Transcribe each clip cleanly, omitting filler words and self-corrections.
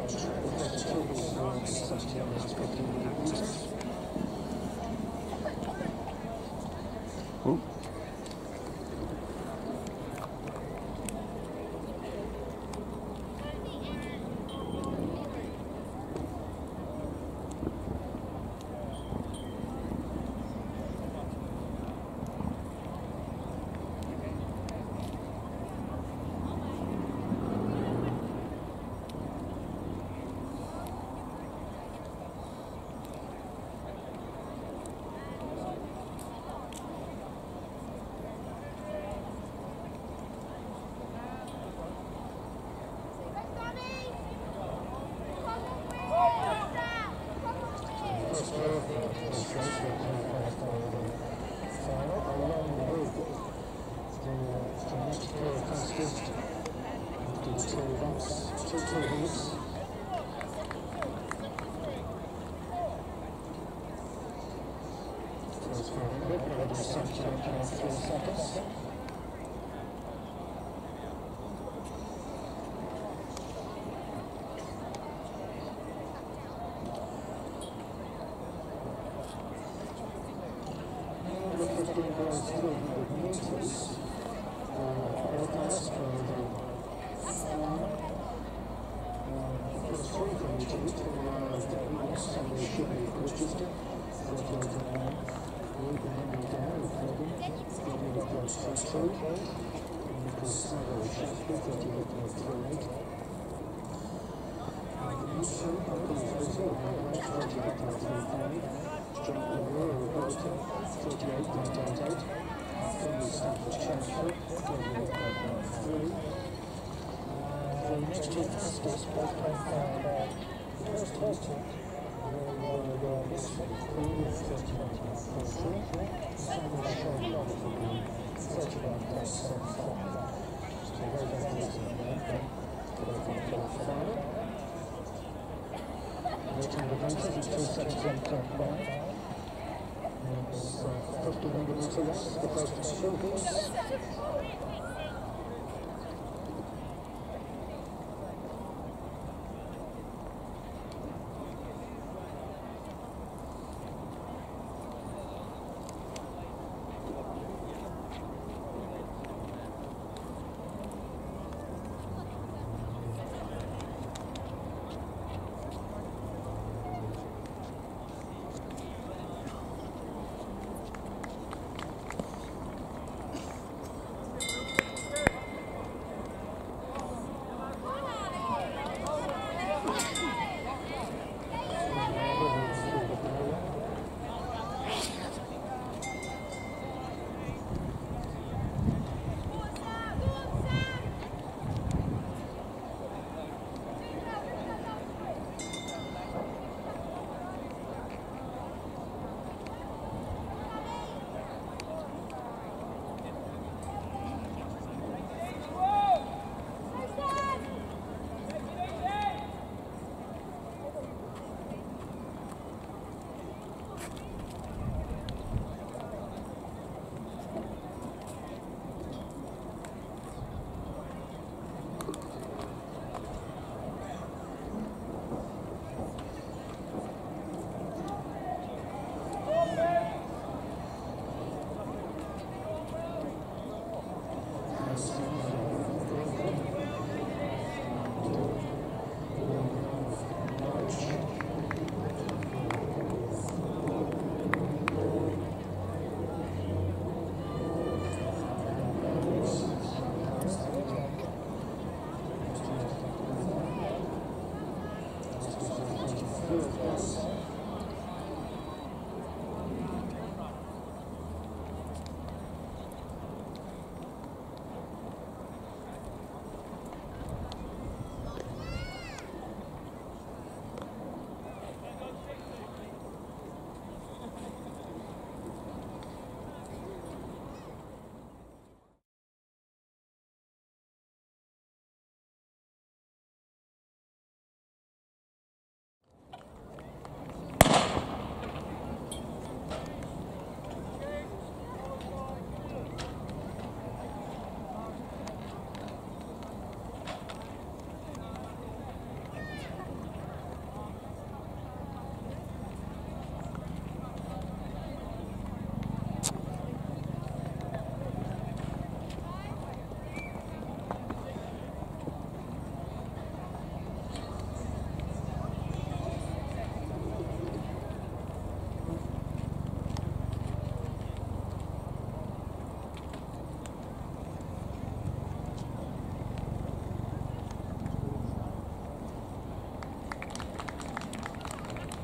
Ooh.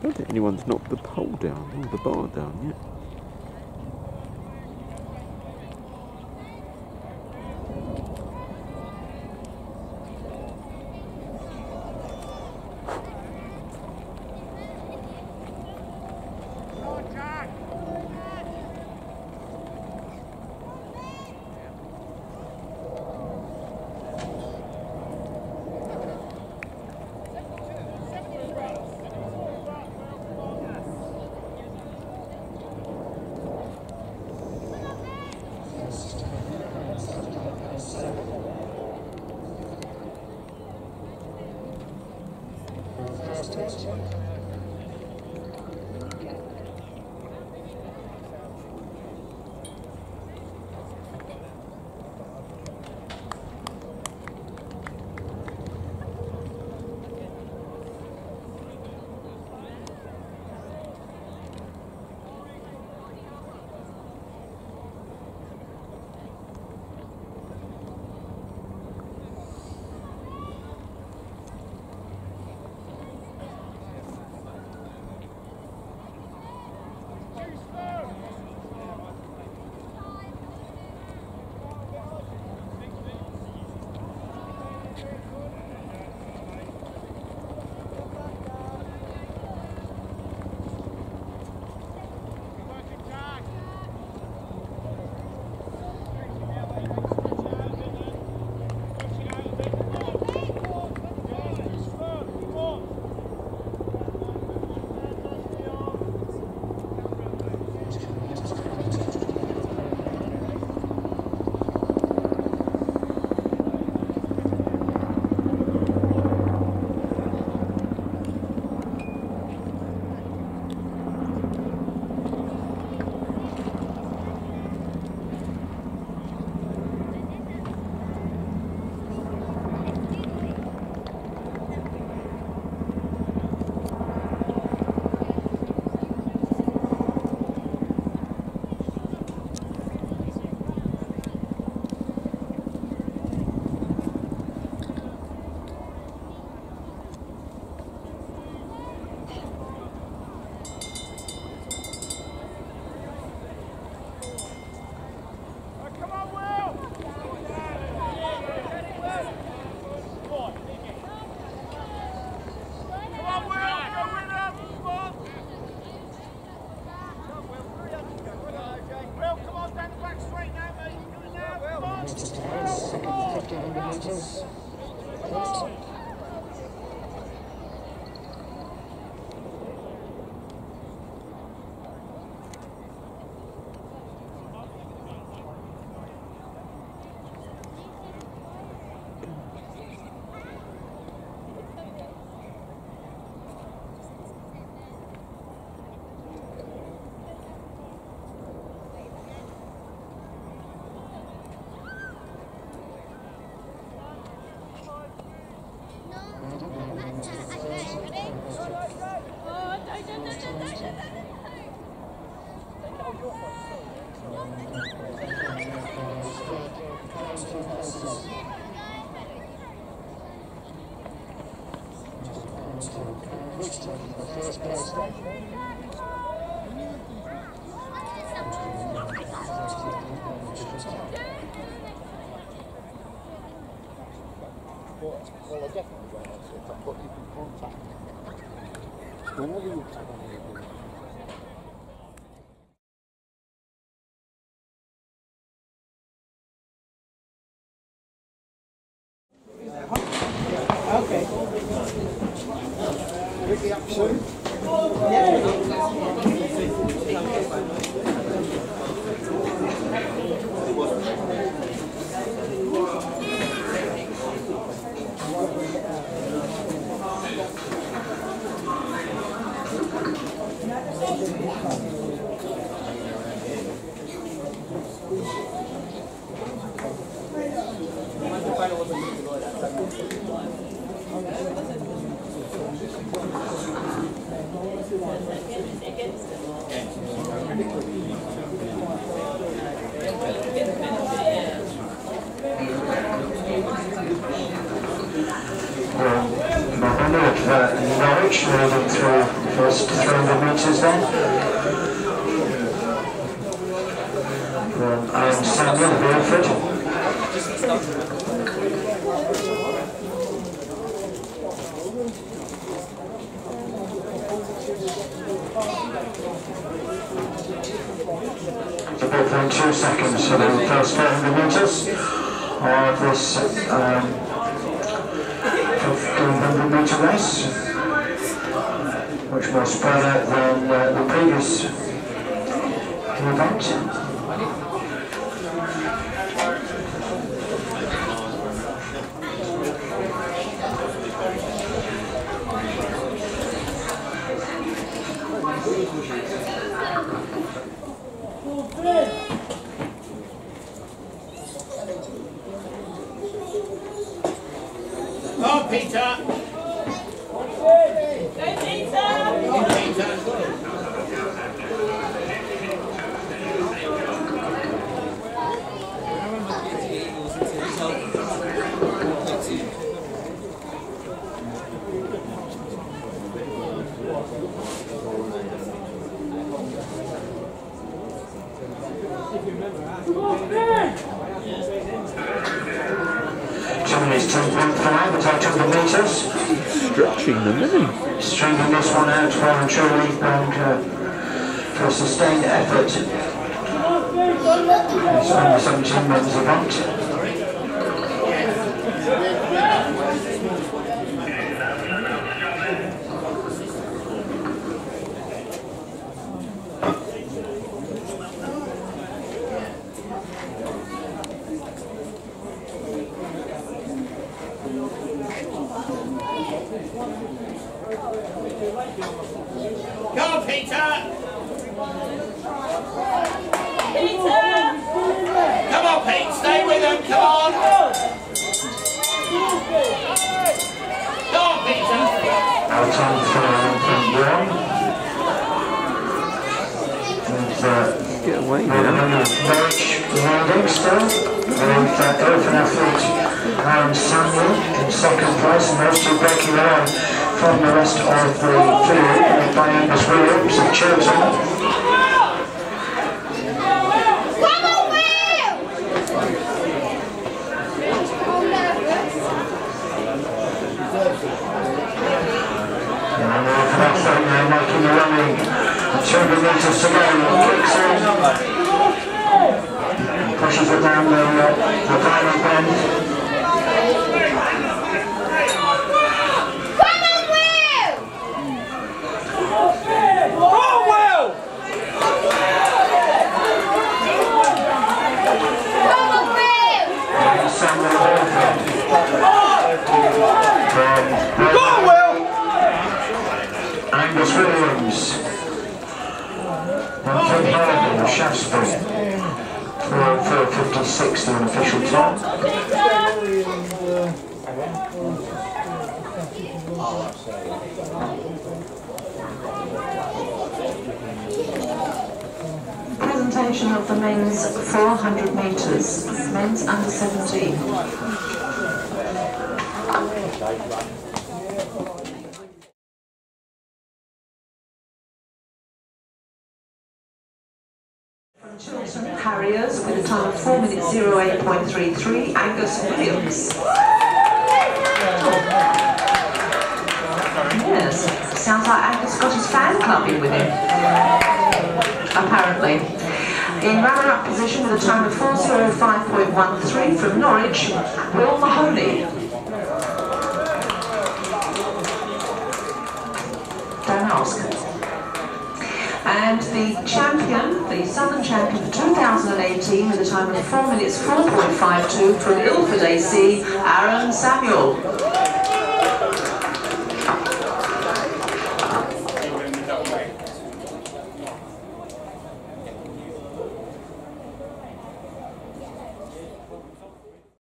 don't think anyone's knocked the pole down or the bar down yet. Well, I definitely won't answer it, but you can contact me. Whenever you tell me. Okay. Will be up soon? Samuel of Norwich, leading through the first 300 metres then. From Aaron Samuel of Ilford. It's about 2 seconds for the first 400 metres of this 1500 metre race, much more spread out than the previous event. Oh, Peter! Go, Peter! Germany's 10.5, the total 100 metres. Stretching them, isn't he? Stringing this one out well and truly, and for a sustained effort. It's only 17 men's event. Go, Peter! Peter! Come on, Pete, stay with him, come on! Go on, Peter! Our time from Brown. Get away now. Norwich leading still, with Ilford athlete Aaron Samuel in second place, and those two breaking away from the rest of the field, led by Angus Williams of Chiltern. And athlete now making the running, 200 metres to go, kicks in, pushes it down the final bend. Angus Williams and Tim Harden of Shaftesbury, 4:56 the unofficial time. Presentation of the men's 400 metres, men's under 17. Chiltern Harriers with a time of 4 minutes 08.33, Angus Williams. Yes, sounds like Angus got his fan club in with him, apparently. In runner-up position with a time of 4:05.13 from Norwich, Will Mahoney. Don't ask. And the champion, the Southern champion for 2018 with a time of 4 minutes 4.52 from Ilford AC, Aaron Samuel.